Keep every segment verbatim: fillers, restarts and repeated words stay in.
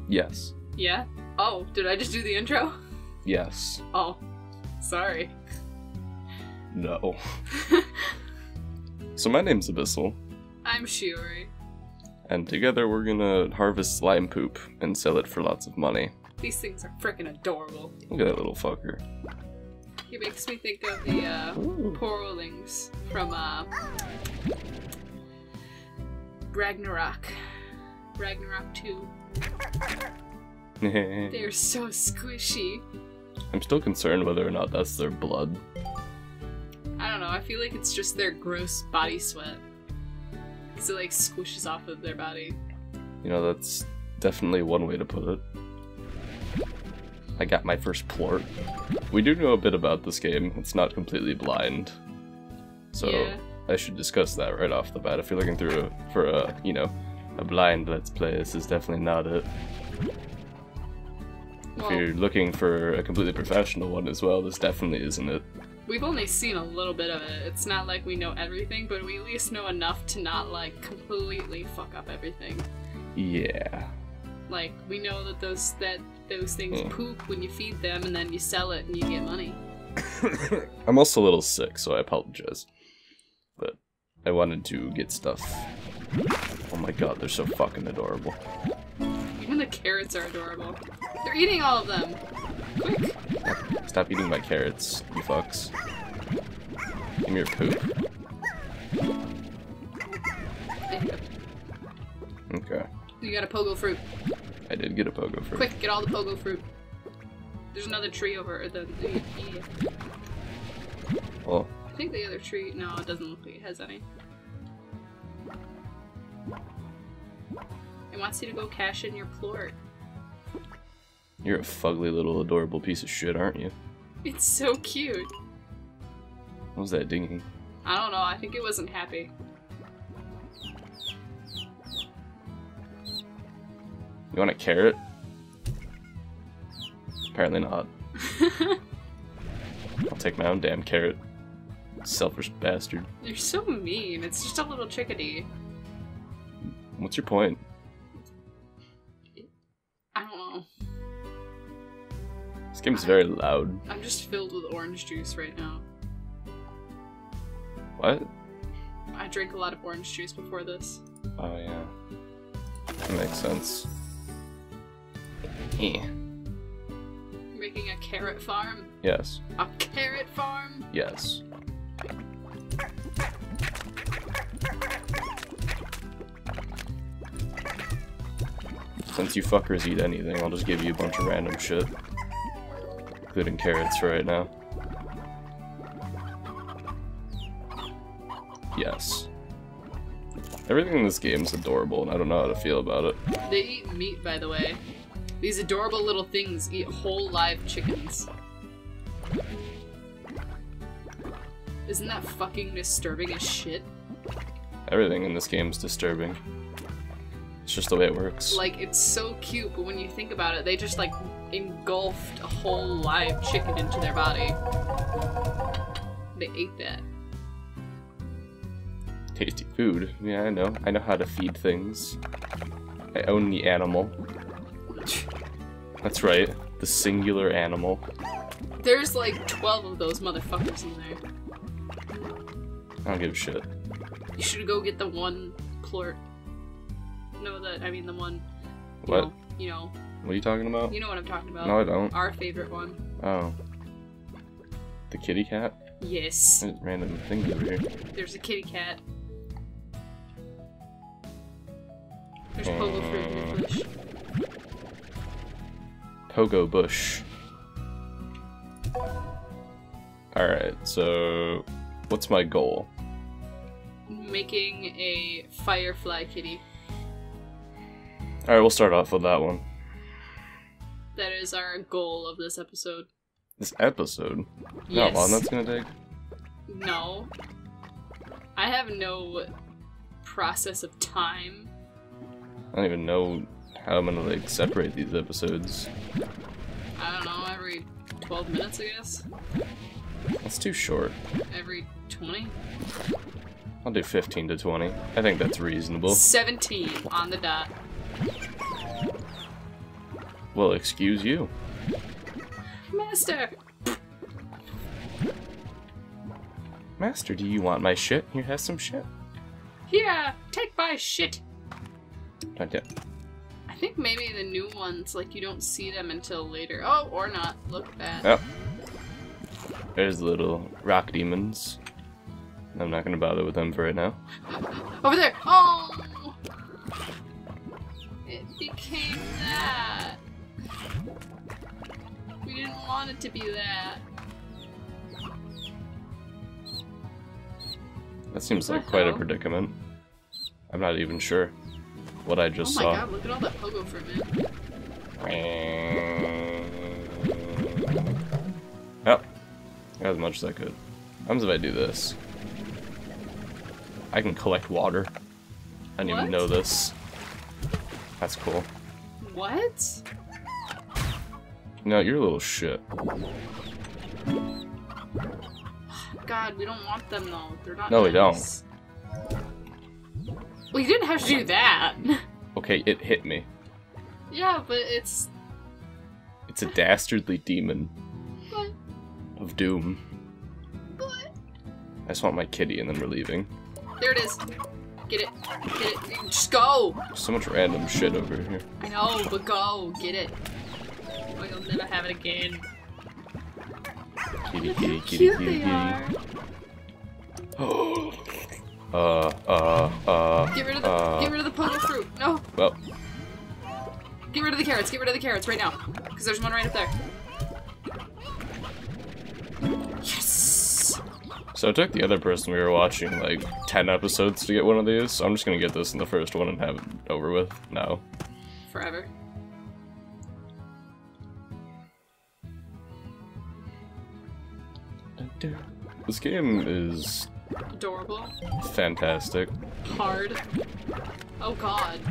Yes. Yeah? Oh, did I just do the intro? Yes. Oh, sorry. No. So my name's Abyssal. I'm Shiori. And together we're gonna harvest slime poop and sell it for lots of money. These things are freaking adorable. Look at that little fucker. It makes me think of the uh, Porolings from uh, Ragnarok. Ragnarok two. They're so squishy. I'm still concerned whether or not that's their blood. I don't know, I feel like it's just their gross body sweat. Because it like squishes off of their body. You know, that's definitely one way to put it. I got my first plort. We do know a bit about this game. It's not completely blind. So Yeah. I should discuss that right off the bat. If you're looking through a, for a, you know, a blind Let's Play, this is definitely not it. Well, If you're looking for a completely professional one as well, this definitely isn't it. we've only seen a little bit of it. It's not like we know everything, but we at least know enough to not like completely fuck up everything. Yeah. Like, we know that those that those things Mm. poop when you feed them and then you sell it and you get money. I'm also a little sick, so I apologize. But I wanted to get stuff. Oh my god, they're so fucking adorable. Even the carrots are adorable. They're eating all of them! Quick! Stop eating my carrots, you fucks. Give me your poop. Okay. You got a pogo fruit. I did get a pogo fruit. Quick, get all the pogo fruit. There's another tree over the, the, the Well, I think the other tree, no, it doesn't look like it has any. It wants you to go cash in your plort. you're a fugly little adorable piece of shit, aren't you? It's so cute. What was that dinging? I don't know, I think it wasn't happy. You want a carrot? Apparently not. I'll take my own damn carrot. Selfish bastard. You're so mean. It's just a little chickadee. What's your point? I don't know. This game's very loud. I'm just filled with orange juice right now. What? I drank a lot of orange juice before this. Oh yeah. That makes sense. Eh. You're making a carrot farm? Yes. A carrot farm? Yes. Since you fuckers eat anything, I'll just give you a bunch of random shit. Including carrots for right now. Yes. Everything in this game is adorable, and I don't know how to feel about it. They eat meat, by the way. These adorable little things eat whole live chickens. Isn't that fucking disturbing as shit? Everything in this game is disturbing. It's just the way it works. Like, it's so cute, but when you think about it, they just, like, engulfed a whole live chicken into their body. They ate that. Tasty food. Yeah, I know. I know how to feed things. I own the animal. That's right. The singular animal. There's like twelve of those motherfuckers in there. I don't give a shit. You should go get the one plort. No, the, I mean the one, you What? know, you know, What are you talking about? you know what I'm talking about. No, I don't. Our favorite one. Oh. The kitty cat? Yes. There's random things over here. There's a kitty cat. There's pogo fruit in your bush. Pogo bush. Alright, so what's my goal? Making a firefly kitty. Alright, we'll start off with that one. That is our goal of this episode. This episode? You know Yes. how long that's gonna take? No. I have no process of time. I don't even know how I'm gonna like separate these episodes. I don't know, every twelve minutes, I guess? That's too short. Every twenty? I'll do fifteen to twenty. I think that's reasonable. seventeen on the dot. Well, excuse you. Master! Master, do you want my shit? Here, have some shit. Here, take my shit! Not yet. I think maybe the new ones, like, you don't see them until later. Oh, or not. Look at that. Oh. There's the little rock demons. I'm not gonna bother with them for right now. Over there! Oh! It became that. We didn't want it to be that. That seems What like the quite a hell? predicament. I'm not even sure what I just Oh my saw. god, look at all that pogo fruit, man. Oh, got as much as I could. How if I do this? I can collect water. I didn't even What? know this. That's cool. What? No, you're a little shit. God, we don't want them though. They're not No, we nice. Well, you didn't have to do that. Okay, it hit me. Yeah, but it's... It's a dastardly demon What? of doom. What? I just want my kitty and then we're leaving. There it is. Get it. Get it. Just go! So much random shit over here. I know, but go. Get it. Or you'll never have it again. Kitty, Look kitty, how kitty, cute kitty, they kitty. are. uh, uh, uh, Get rid of the uh, get rid of the pogo fruit. No. well, Get rid of the carrots. Get rid of the carrots right now. Because there's one right up there. Yes. so it took the other person we were watching like ten episodes to get one of these, so I'm just gonna get this in the first one and have it over with now. Forever. This game is Adorable. fantastic. Hard. Oh god.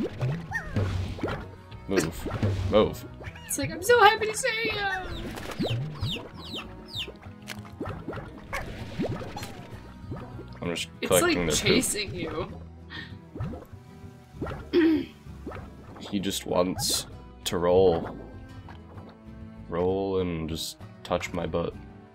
Move. Move. It's like, I'm so happy to see you! I'm just It's collecting like their poop. chasing you. He just wants to roll. Roll and just touch my butt.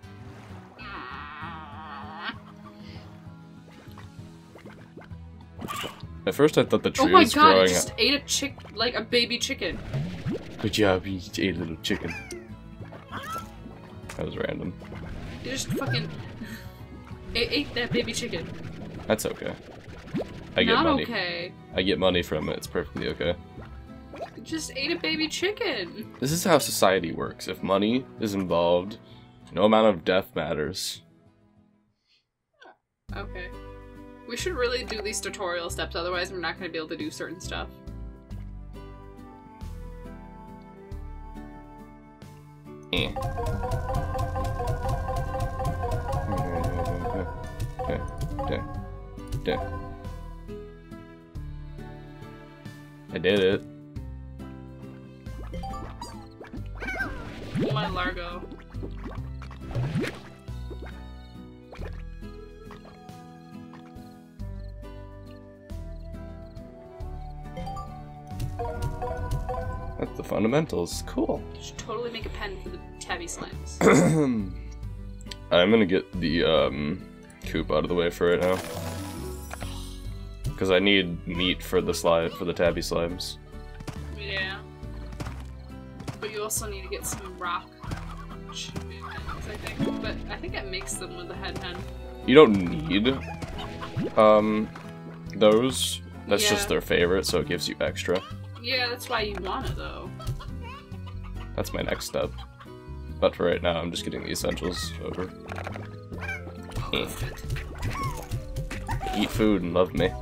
At first I thought the tree Oh my was god, it growing just ate a chick, like a baby chicken. Good job, you ate a little chicken. That was random. It just fucking... It ate that baby chicken. That's okay. I get Not money. okay. I get money from it, it's perfectly okay. It just ate a baby chicken. This is how society works. If money is involved, no amount of death matters. Okay. We should really do these tutorial steps, otherwise we're not going to be able to do certain stuff. Eh. I did it. Oh my Largo. That's the fundamentals. Cool. Should totally make a pen for the tabby slimes. I'm gonna get the um, coop out of the way for right now. Because I need meat for the slime, for the tabby slimes. Yeah. But you also need to get some rock chickens, I think. But I think it makes them with the head hen. You don't need um, those. That's Yeah. just their favorite, so it gives you extra. Yeah, that's why you want it though. That's my next step. But for right now, I'm just getting the essentials over. Eh. Eat food and love me.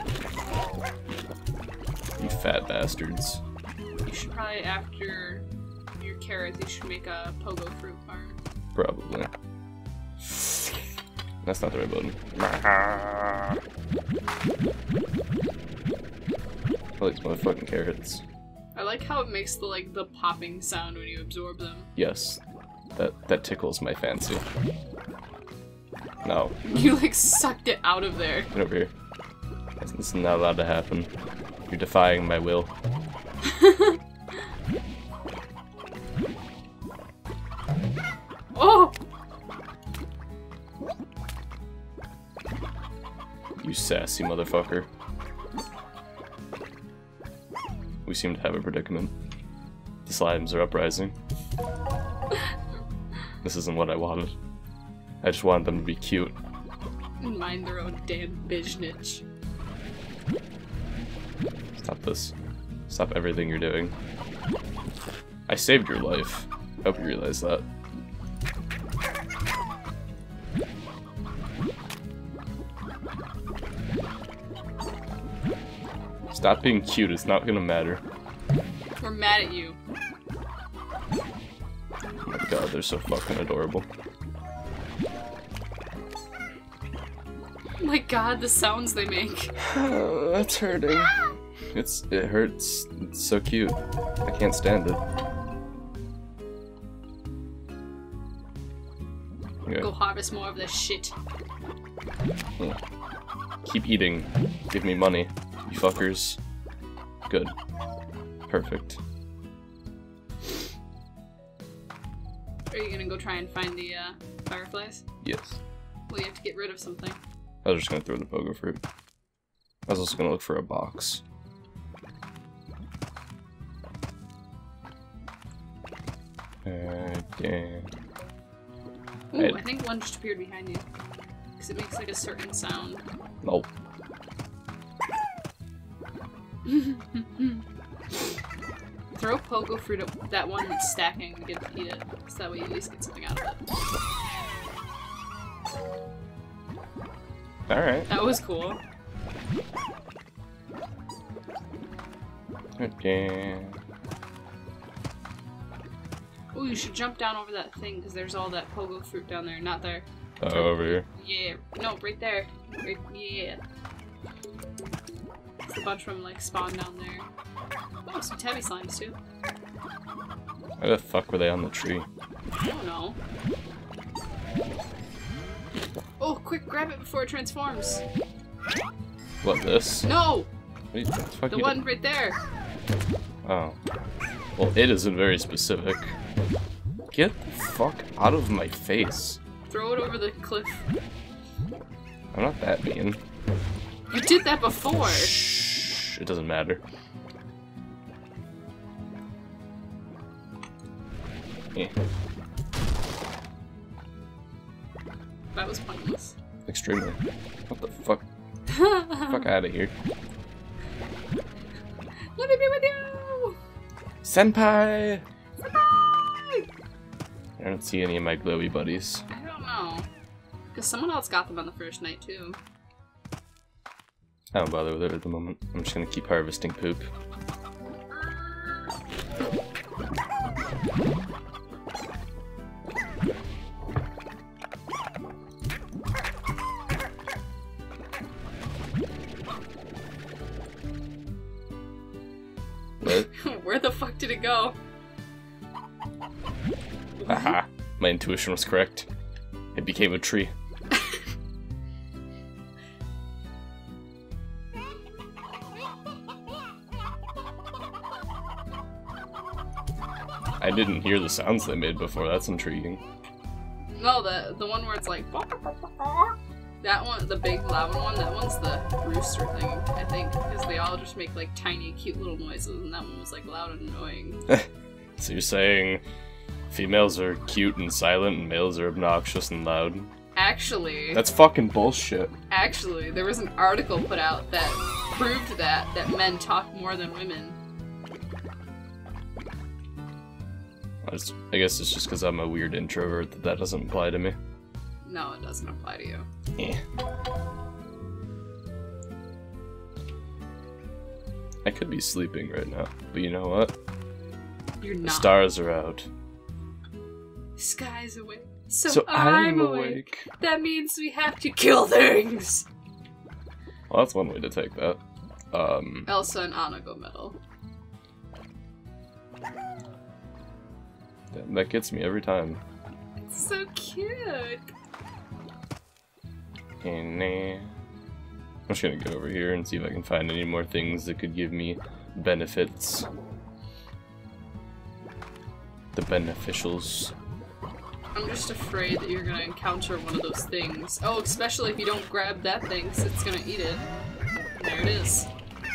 You fat bastards. You should probably, after your carrots, you should make a pogo fruit farm. Probably. That's not the right button. All these motherfucking carrots. I like how it makes the like the popping sound when you absorb them. Yes. That that tickles my fancy. No. You like sucked it out of there. Get over here. This is not allowed to happen. You're defying my will. You sassy motherfucker. We seem to have a predicament. The slimes are uprising. This isn't what I wanted. I just wanted them to be cute. Mind their own damn business. Stop this. Stop everything you're doing. I saved your life. I hope you realize that. Stop being cute, it's not gonna matter. We're mad at you. Oh my god, they're so fucking adorable. Oh my god, the sounds they make. Oh, that's hurting. It's it hurts. It's so cute. I can't stand it. Okay. Go harvest more of this shit. Yeah. Keep eating. Give me money, you fuckers. Good. Perfect. Are you gonna go try and find the uh, fireflies? Yes. Well, you have to get rid of something. I was just gonna throw the pogo fruit. I was also gonna look for a box. Uh, damn. Ooh, I- I think one just appeared behind you. Because it makes like a certain sound. Nope. Throw pogo fruit at that one that's stacking and get to eat it. So that way you at least get something out of it. Alright. That was cool. Okay. Ooh, you should jump down over that thing because there's all that pogo fruit down there. Not there. Oh, over here. Yeah. No, right there. Right, yeah. There's a bunch of them like spawn down there. Oh, some tabby slimes too. Why the fuck were they on the tree? I don't know. Oh, quick, grab it before it transforms. What, this? No! What the fuck The you one did? right there. Oh. Well, it isn't very specific. Get the fuck out of my face. Throw it over the cliff. I'm not that mean. You did that before. Shh. It doesn't matter. Eh. That was pointless. Extremely. What the fuck? Fuck out of here. Let me be with you! Senpai! Senpai! I don't see any of my glowy buddies. I don't know. Because someone else got them on the first night, too. I don't bother with it at the moment. I'm just gonna keep harvesting poop. What? Where the fuck did it go? Haha, my intuition was correct. It became a tree. I didn't hear the sounds they made before, that's intriguing. No, the the one where it's like that one, the big loud one, that one's the rooster thing, I think, because they all just make like tiny, cute little noises, and that one was like loud and annoying. So you're saying females are cute and silent and males are obnoxious and loud? Actually, That's fucking bullshit. actually, there was an article put out that proved that that men talk more than women. I, just, I guess it's just because I'm a weird introvert that that doesn't apply to me. No, it doesn't apply to you. Eh. I could be sleeping right now, but you know what? You're The not. stars are out. Sky's awake. So, So I'm, I'm awake. awake. That means we have to kill things! Well, that's one way to take that. Um, Elsa and Anna go metal. that- that gets me every time. It's so cute! And, uh, I'm just gonna go over here and see if I can find any more things that could give me benefits. The beneficials. I'm just afraid that you're gonna encounter one of those things. Oh, especially if you don't grab that thing, because it's gonna eat it. There it is.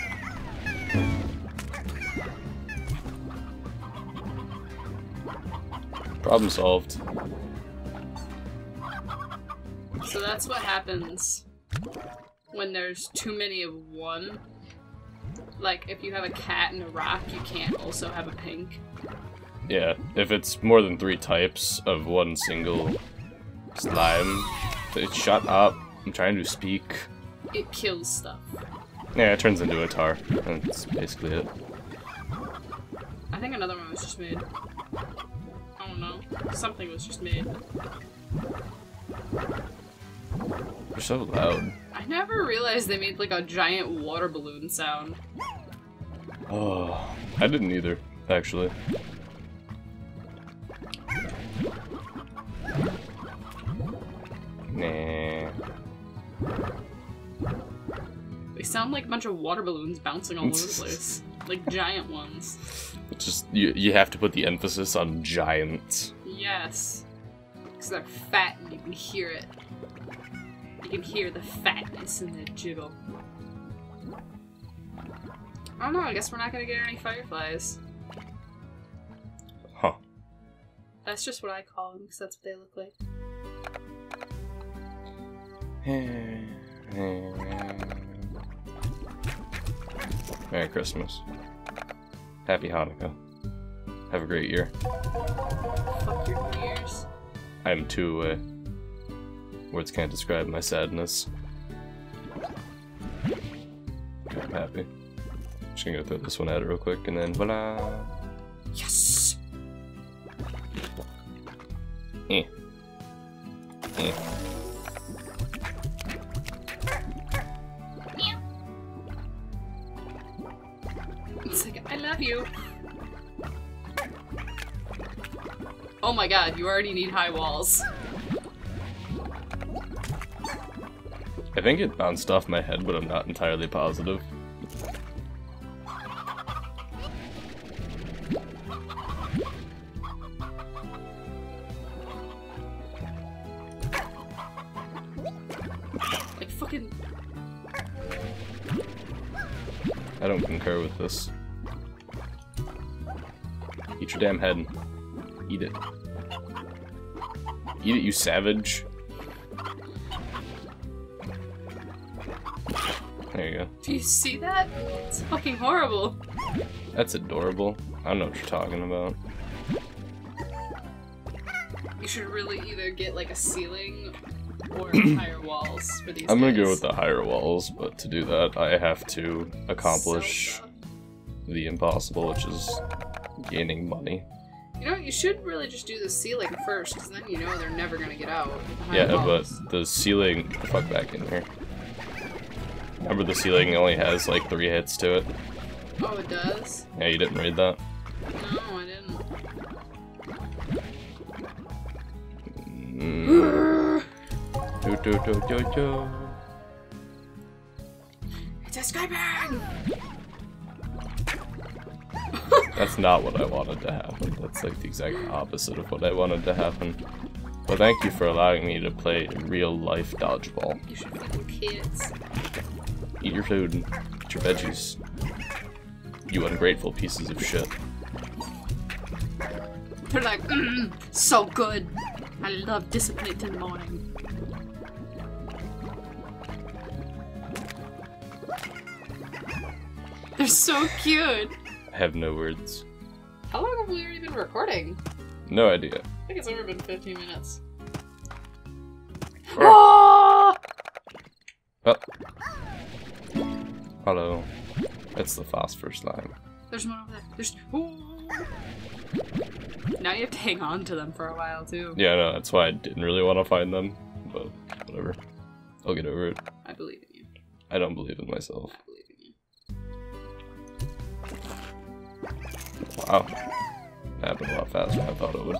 Problem solved. So that's what happens when there's too many of one. Like, if you have a cat and a rock, you can't also have a pink. Yeah, if it's more than three types of one single slime, it, shut up. I'm trying to speak. It kills stuff. Yeah, it turns into a tar. That's basically it. I think another one was just made. I don't know. Something was just made. You're so loud. I never realized they made like a giant water balloon sound. Oh, I didn't either, actually. Nah. They sound like a bunch of water balloons bouncing all over the place. Like giant ones. It's just, you, you have to put the emphasis on giant. Yes. Because they're fat and you can hear it. You can hear the fatness in the jiggle. I don't know, I guess we're not gonna get any fireflies. Huh. That's just what I call them, because that's what they look like. Merry Christmas. Happy Hanukkah. Have a great year. Fuck your New Year's. I am two away. Words can't describe my sadness. Okay, I'm happy. Just gonna go throw this one at it real quick and then voila! Yes! Eh. Eh. It's like, I love you. Oh my god, you already need high walls. I think it bounced off my head, but I'm not entirely positive. Like fucking... I don't concur with this. Eat your damn head. Eat it. Eat it, you savage. There you go. Do you see that? It's fucking horrible. That's adorable. I don't know what you're talking about. You should really either get like a ceiling or higher walls for these I'm gonna guys. go with the higher walls, but to do that, I have to accomplish Sell stuff. the impossible, which is gaining money. You know, you should really just do the ceiling first, because then you know they're never gonna get out. with the high Yeah, walls. but the ceiling... Fuck back in here. Remember the ceiling only has like three hits to it? Oh, it does? Yeah, you didn't read that? No, I didn't. Mm. Do, do, do, do, do. It's escaping! That's not what I wanted to happen. That's like the exact opposite of what I wanted to happen. But thank you for allowing me to play real life dodgeball. You should feed the kids. Eat your food, eat your veggies. You ungrateful pieces of shit. They're like, mmm, so good. I love discipline in the morning. They're so cute. I have no words. How long have we already been recording? No idea. I think it's over been fifteen minutes. Oh! Oh. Hello. It's the phosphor slime. There's one over there. There's. Ooh. Now you have to hang on to them for a while too. Yeah, no, that's why I didn't really want to find them. But whatever. I'll get over it. I believe in you. I don't believe in myself. I believe in you. Wow. That happened a lot faster than I thought it would.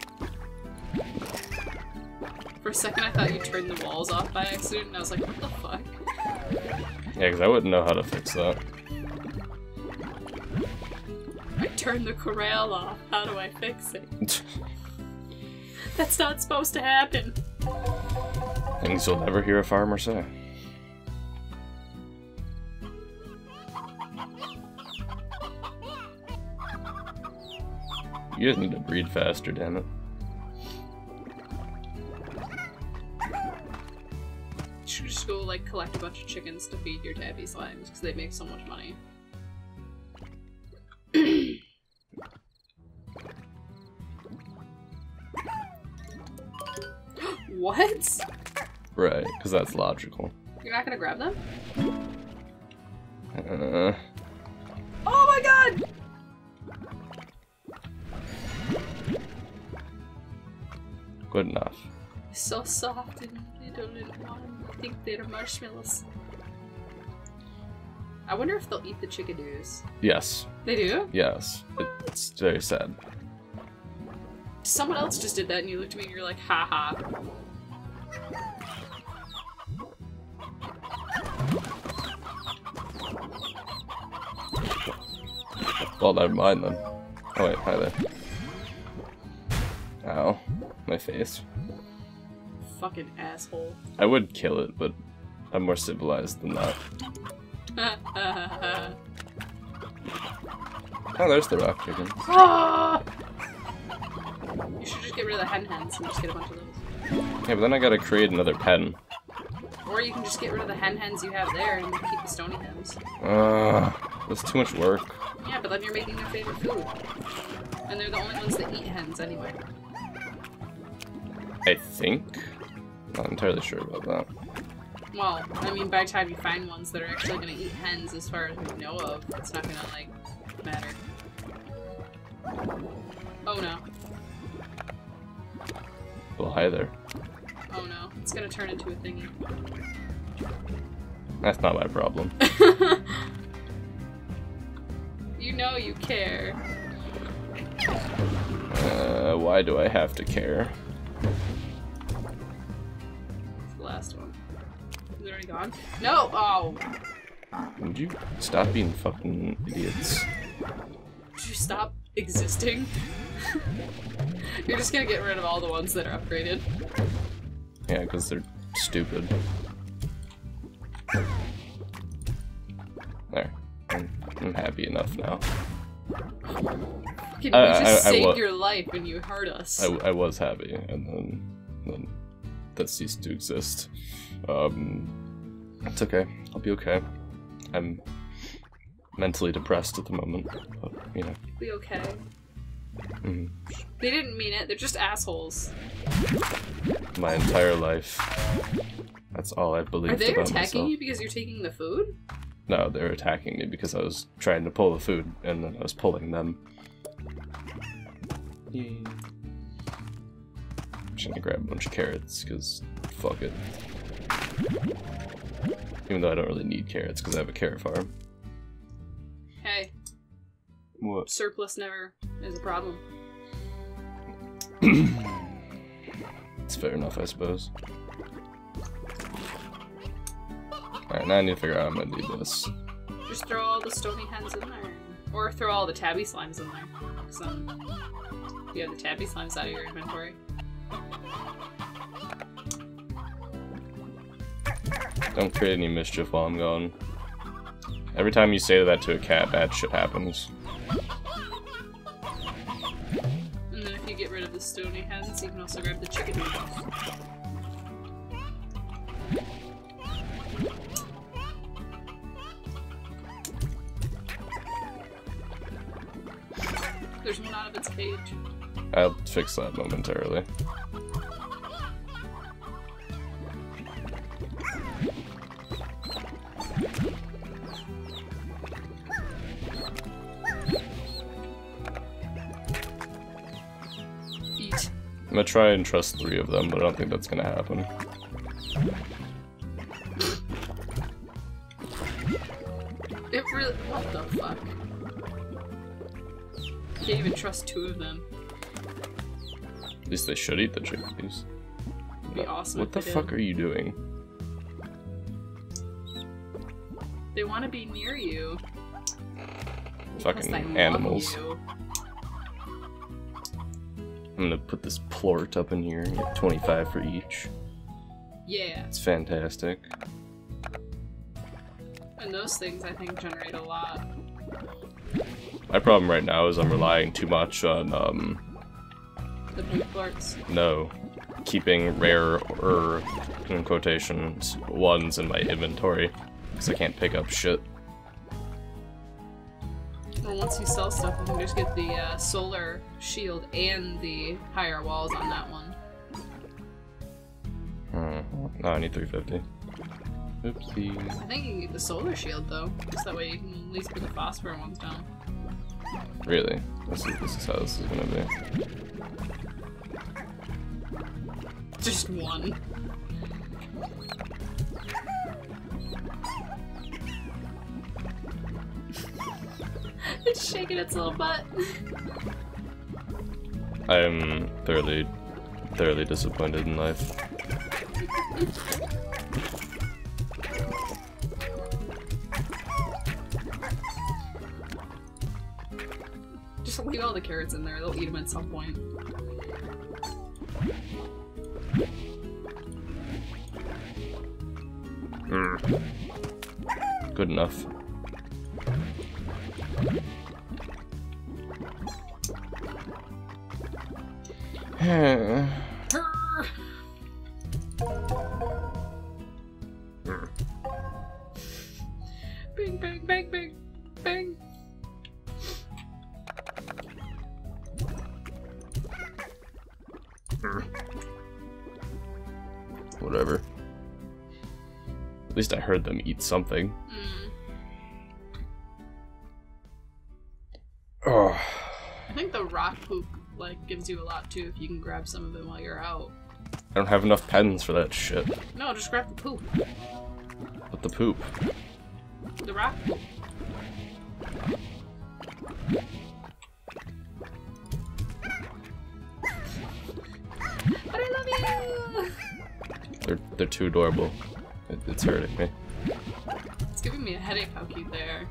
For a second, I thought you turned the walls off by accident, and I was like, what the fuck? Yeah, because I wouldn't know how to fix that. I turned the corral off. How do I fix it? That's not supposed to happen. Things you'll never hear a farmer say. You guys need to breed faster, damn it. You should just go, like, collect a bunch of chickens to feed your tabby slimes, because they make so much money. What? Right, because that's logical. You're not gonna grab them? Uh, Oh my god! good enough. So soft and little and warm. I think they're marshmallows. I wonder if they'll eat the chickadoos. Yes. They do? Yes. It's very sad. Someone else just did that and you looked at me and you're like, haha. Well, never mind then. Oh wait, hi there. Ow. My face. Fucking asshole. I would kill it, but I'm more civilized than that. Oh, there's the rock chicken. Ah! You should just get rid of the hen hens and just get a bunch of those. Yeah, but then I gotta create another pen. Or you can just get rid of the hen hens you have there and keep the stony hens. Uh, that's too much work. Yeah, but then you're making their favorite food. And they're the only ones that eat hens anyway. I think? Not entirely sure about that. Well, I mean, by the time you find ones that are actually gonna eat hens, as far as we know of, it's not gonna, like, matter. Oh no. Well, hi there. Oh no. It's gonna turn into a thingy. That's not my problem. You know you care. Uh, why do I have to care? It's the last one. Is it already gone? No! Oh! Would you stop being fucking idiots? Did you stop existing? You're just gonna get rid of all the ones that are upgraded. Yeah, because they're stupid. There. I'm, I'm happy enough now. Can I- you just I- I saved wa- your life and you hurt us? I, I was happy, and then, then that ceased to exist. Um, it's okay. I'll be okay. I'm mentally depressed at the moment, but, you know. Be okay. Mm, They didn't mean it, they're just assholes. my entire life. That's all I've believed Are they about attacking myself. you because you're taking the food? No, they were attacking me because I was trying to pull the food, and then I was pulling them. Yay. I'm just gonna grab a bunch of carrots, because fuck it. Even though I don't really need carrots, because I have a carrot farm. Hey, What? surplus never is a problem. It's fair enough, I suppose. Alright, now I need to figure out how I'm gonna do this. Just throw all the stony hens in there. Or throw all the tabby slimes in there. Because um, you have the tabby slimes out of your inventory. Don't create any mischief while I'm gone. Every time you say that to a cat, bad shit happens. And then if you get rid of the stony hens, you can also grab the chicken noodles. There's one out of its cage. I'll fix that momentarily. Eat. I'm gonna try and trust three of them, but I don't think that's gonna happen. It really. What the fuck? Can't even trust two of them. At least they should eat the chickpeas. It'd be awesome. What if the they fuck did. are you doing? They want to be near you. Fucking Because they love animals. you. I'm gonna put this plort up in here and get twenty-five for each. Yeah. It's fantastic. And those things, I think, generate a lot. My problem right now is I'm relying too much on, um... The big plorts. No. Keeping rare, or, in quotations, ones in my inventory. Because I can't pick up shit. Well, once you sell stuff, you can just get the uh, solar shield and the higher walls on that one. Hmm. No, I need three fifty. Oopsie. I think you can get the solar shield, though. Just that way you can at least put the phosphor ones down. Really? This is, this is how this is gonna be. Just one. It's shaking its little butt. I am thoroughly, thoroughly disappointed in life. Just leave all the carrots in there, they'll eat them at some point. Mm. Good enough. Bing, bang, bang, bang, bang. Whatever. At least I heard them eat something. Mm. Oh. I think the rock poop like gives you a lot too if you can grab some of it while you're out. I don't have enough pens for that shit. No, just grab the poop. What the poop? The rock poop. But I love you! They're they're too adorable. It, it's hurting me. It's giving me a headache how cute they are.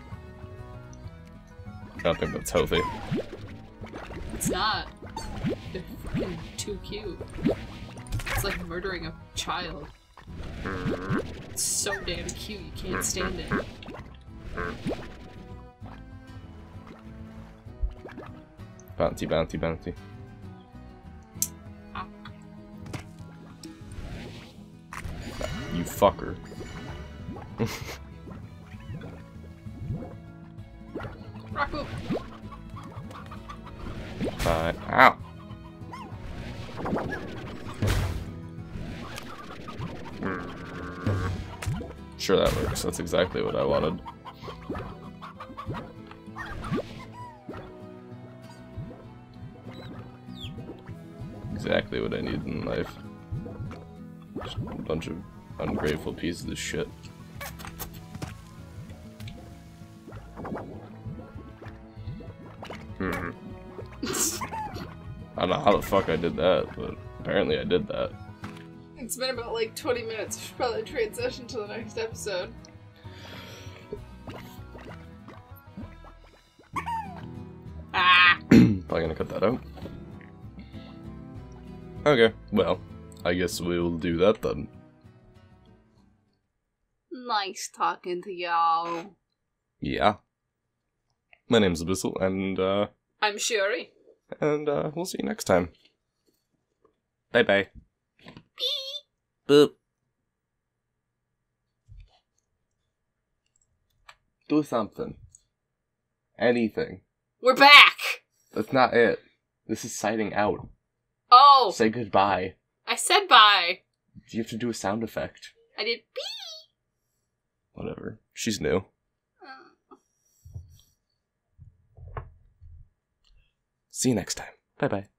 I don't think that's healthy. It's not. They're fucking too cute. It's like murdering a child. It's so damn cute, you can't stand it. Bounty, bounty, bounty. Ah. You fucker. Rock poop! Uh, ow! Sure, that works. That's exactly what I wanted. Exactly what I need in life. Just a bunch of ungrateful pieces of shit. Hmm. I don't know how the fuck I did that, but apparently I did that. It's been about like twenty minutes. We should probably transition to the next episode. Ah! Probably gonna cut that out. Okay, well, I guess we'll do that then. Nice talking to y'all. Yeah. My name's Abyssal, and, uh... I'm Shuri. And, uh, we'll see you next time. Bye-bye. Boop. Do something. Anything. We're back! That's not it. This is signing out. Oh! Say goodbye. I said bye! Do you have to do a sound effect? I did bee! Whatever. She's new. See you next time. Bye-bye.